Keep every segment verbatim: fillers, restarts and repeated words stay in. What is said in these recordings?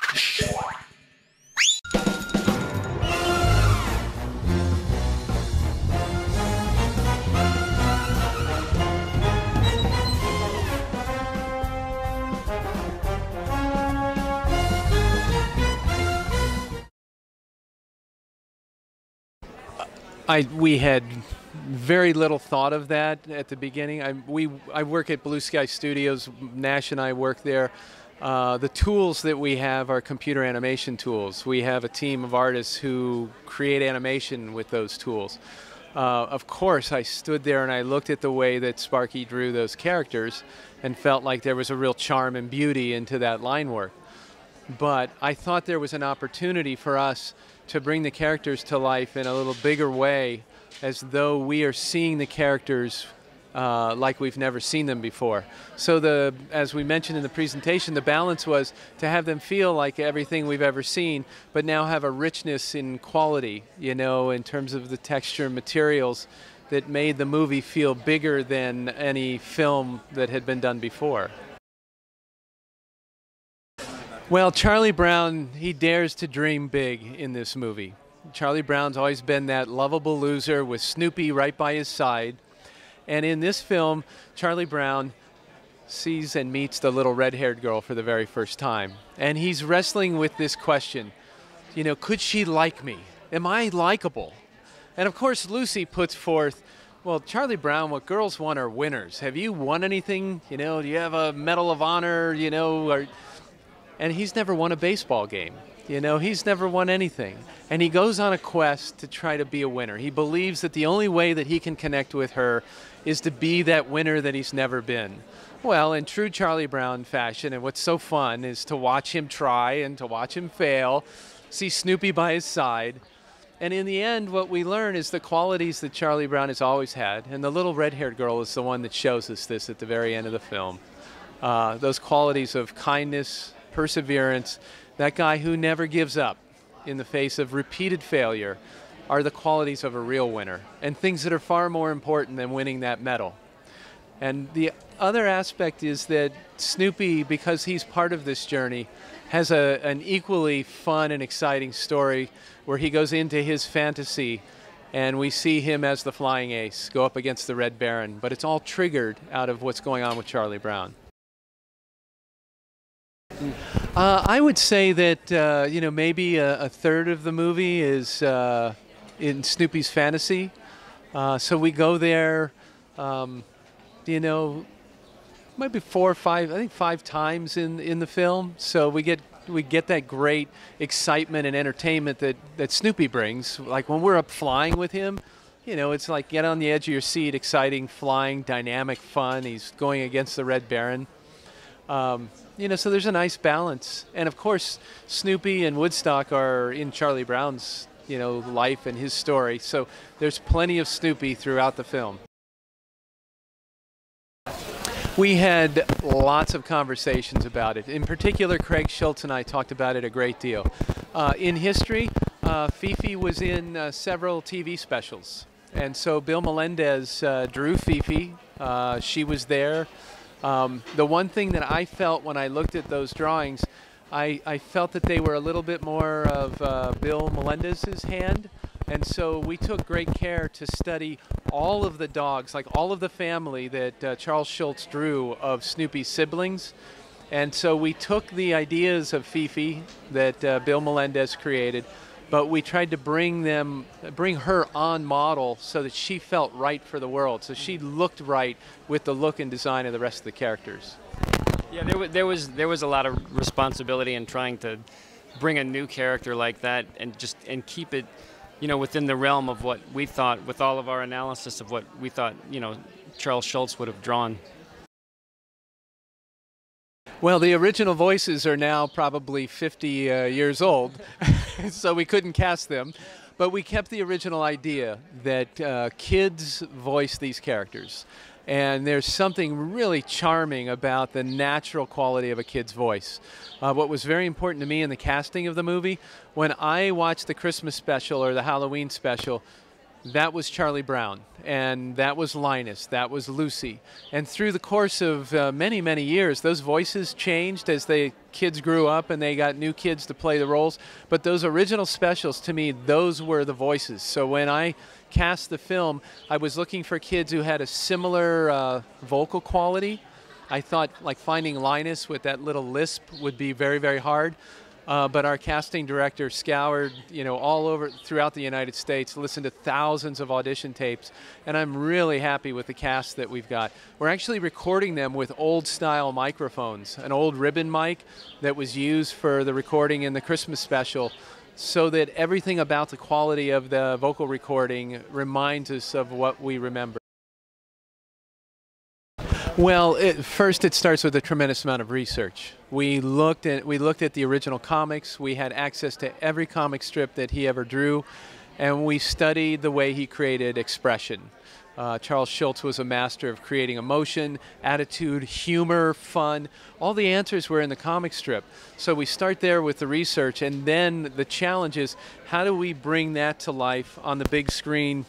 I, we had very little thought of that at the beginning. I, we, I work at Blue Sky Studios. Nash and I work there. Uh, the tools that we have are computer animation tools. We have a team of artists who create animation with those tools. Uh, of course, I stood there and I looked at the way that Sparky drew those characters and felt like there was a real charm and beauty into that line work. But I thought there was an opportunity for us to bring the characters to life in a little bigger way, as though we are seeing the characters uh, like we've never seen them before. So the, as we mentioned in the presentation, the balance was to have them feel like everything we've ever seen, but now have a richness in quality, you know, in terms of the texture and materials that made the movie feel bigger than any film that had been done before. Well, Charlie Brown, he dares to dream big in this movie. Charlie Brown's always been that lovable loser with Snoopy right by his side. And in this film, Charlie Brown sees and meets the little red-haired girl for the very first time. And he's wrestling with this question, you know, could she like me? Am I likable? And of course, Lucy puts forth, well, Charlie Brown, what girls want are winners. Have you won anything? You know, do you have a Medal of Honor, you know, or... And he's never won a baseball game. You know, he's never won anything. And he goes on a quest to try to be a winner. He believes that the only way that he can connect with her is to be that winner that he's never been. Well, in true Charlie Brown fashion, and what's so fun is to watch him try and to watch him fail, see Snoopy by his side. And in the end, what we learn is the qualities that Charlie Brown has always had. And the little red-haired girl is the one that shows us this at the very end of the film. Uh, those qualities of kindness, perseverance, that guy who never gives up in the face of repeated failure, are the qualities of a real winner, and things that are far more important than winning that medal. And the other aspect is that Snoopy, because he's part of this journey, has a, an equally fun and exciting story where he goes into his fantasy and we see him as the flying ace go up against the Red Baron, but it's all triggered out of what's going on with Charlie Brown. Uh, I would say that uh, you know, maybe a, a third of the movie is uh, in Snoopy's fantasy. Uh, so we go there, um, you know, maybe four or five, I think five times in in the film. So we get we get that great excitement and entertainment that that Snoopy brings. Like when we're up flying with him, you know, it's like get on the edge of your seat, exciting, flying, dynamic, fun. He's going against the Red Baron. Um, you know, so there's a nice balance. And of course, Snoopy and Woodstock are in Charlie Brown's, you know, life and his story. So there's plenty of Snoopy throughout the film. We had lots of conversations about it. In particular, Craig Schultz and I talked about it a great deal. Uh, in history, uh, Fifi was in uh, several T V specials. And so Bill Melendez uh, drew Fifi. Uh, she was there. Um, the one thing that I felt when I looked at those drawings, I, I felt that they were a little bit more of uh, Bill Melendez's hand. And so we took great care to study all of the dogs, like all of the family that uh, Charles Schultz drew of Snoopy's siblings. And so we took the ideas of Fifi that uh, Bill Melendez created, but we tried to bring them, bring her on model so that she felt right for the world. So she looked right with the look and design of the rest of the characters. Yeah, there was there was there was a lot of responsibility in trying to bring a new character like that and just and keep it, you know, within the realm of what we thought, with all of our analysis of what we thought, you know, Charles Schultz would have drawn. Well, the original voices are now probably fifty uh, years old, so we couldn't cast them. But we kept the original idea that uh, kids voice these characters. And there's something really charming about the natural quality of a kid's voice. Uh, what was very important to me in the casting of the movie, when I watched the Christmas special or the Halloween special, that was Charlie Brown, and that was Linus, that was Lucy. And through the course of uh, many, many years, those voices changed as the kids grew up and they got new kids to play the roles. But those original specials, to me, those were the voices. So when I cast the film, I was looking for kids who had a similar uh, vocal quality. I thought like finding Linus with that little lisp would be very, very hard. Uh, but our casting director scoured, you know, all over throughout the United States, listened to thousands of audition tapes, and I'm really happy with the cast that we've got. We're actually recording them with old-style microphones, an old ribbon mic that was used for the recording in the Christmas special, so that everything about the quality of the vocal recording reminds us of what we remember. Well, it, first it starts with a tremendous amount of research. We looked at we looked at the original comics. We had access to every comic strip that he ever drew, and we studied the way he created expression. Uh, Charles Schulz was a master of creating emotion, attitude, humor, fun. All the answers were in the comic strip. So we start there with the research, and then the challenge is how do we bring that to life on the big screen,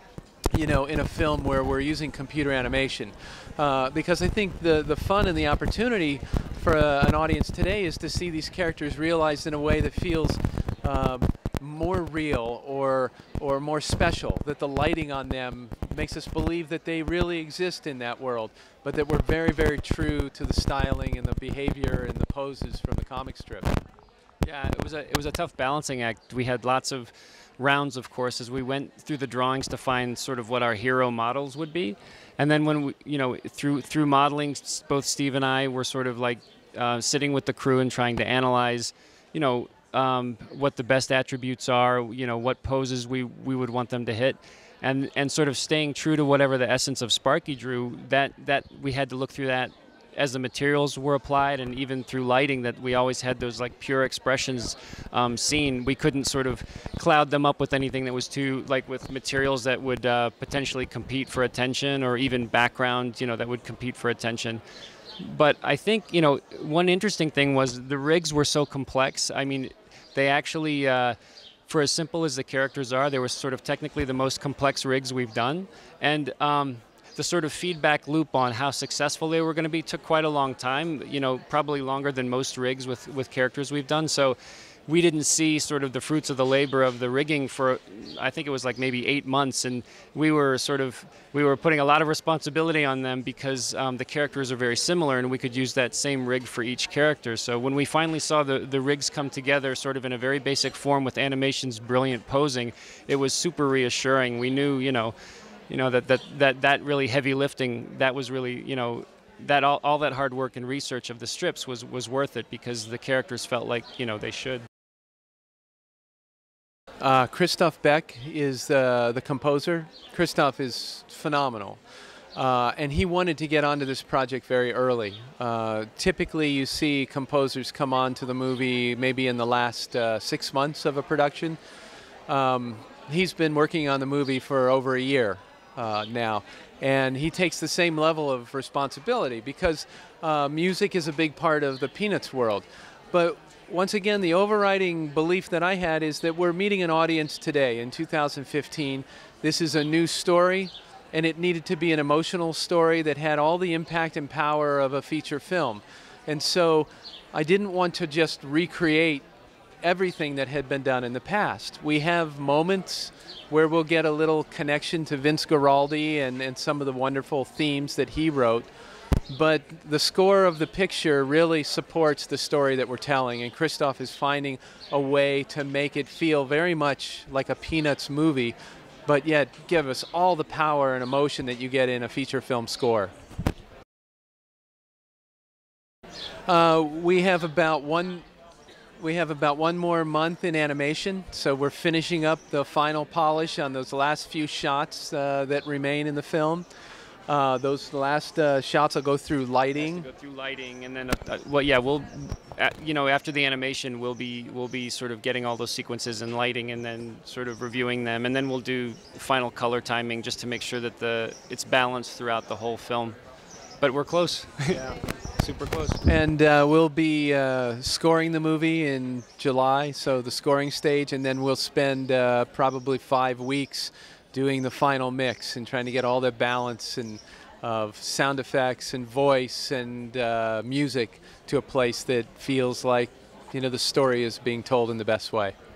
you know, in a film where we're using computer animation. Uh, because I think the, the fun and the opportunity for uh, an audience today is to see these characters realized in a way that feels um, more real or, or more special, that the lighting on them makes us believe that they really exist in that world, but that we're very, very true to the styling and the behavior and the poses from the comic strip. Yeah, it was a it was a tough balancing act. We had lots of rounds, of course, as we went through the drawings to find sort of what our hero models would be, and then when we, you know, through through modeling, both Steve and I were sort of like uh, sitting with the crew and trying to analyze, you know, um, what the best attributes are, you know, what poses we we would want them to hit, and and sort of staying true to whatever the essence of Sparky drew. That that we had to look through that as the materials were applied, and even through lighting, that we always had those like pure expressions um, seen. We couldn't sort of cloud them up with anything that was too, like with materials that would uh, potentially compete for attention, or even background, you know, that would compete for attention. But I think, you know, one interesting thing was the rigs were so complex. I mean, they actually, uh, for as simple as the characters are, they were sort of technically the most complex rigs we've done. And um, the sort of feedback loop on how successful they were going to be took quite a long time, you know, probably longer than most rigs with, with characters we've done. So we didn't see sort of the fruits of the labor of the rigging for, I think it was like maybe eight months. And we were sort of, we were putting a lot of responsibility on them because um, the characters are very similar, and we could use that same rig for each character. So when we finally saw the, the rigs come together sort of in a very basic form with animation's brilliant posing, it was super reassuring. We knew, you know, You know, that, that, that, that really heavy lifting, that was really, you know, that all, all that hard work and research of the strips was, was worth it, because the characters felt like, you know, they should. Uh, Christoph Beck is uh, the composer. Christoph is phenomenal. Uh, and he wanted to get onto this project very early. Uh, typically you see composers come on to the movie maybe in the last uh, six months of a production. Um, he's been working on the movie for over a year. Uh, now, and he takes the same level of responsibility, because uh, music is a big part of the Peanuts world. But once again, the overriding belief that I had is that we're meeting an audience today in two thousand fifteen. This is a new story, and it needed to be an emotional story that had all the impact and power of a feature film. And so I didn't want to just recreate everything that had been done in the past. We have moments where we'll get a little connection to Vince Guaraldi and, and some of the wonderful themes that he wrote, but the score of the picture really supports the story that we're telling, and Christoph is finding a way to make it feel very much like a Peanuts movie, but yet give us all the power and emotion that you get in a feature film score. Uh, we have about one We have about one more month in animation, so we're finishing up the final polish on those last few shots uh, that remain in the film. Uh, those last uh, shots will go through lighting. Go through lighting, and then, uh, well, yeah, we'll, uh, you know, after the animation, we'll be we'll be sort of getting all those sequences and lighting, and then sort of reviewing them, and then we'll do final color timing just to make sure that the it's balanced throughout the whole film. But we're close. Yeah. Super close. And uh, we'll be uh, scoring the movie in July, so the scoring stage, and then we'll spend uh, probably five weeks doing the final mix and trying to get all the balance and of sound effects and voice and uh, music to a place that feels like, you know, the story is being told in the best way.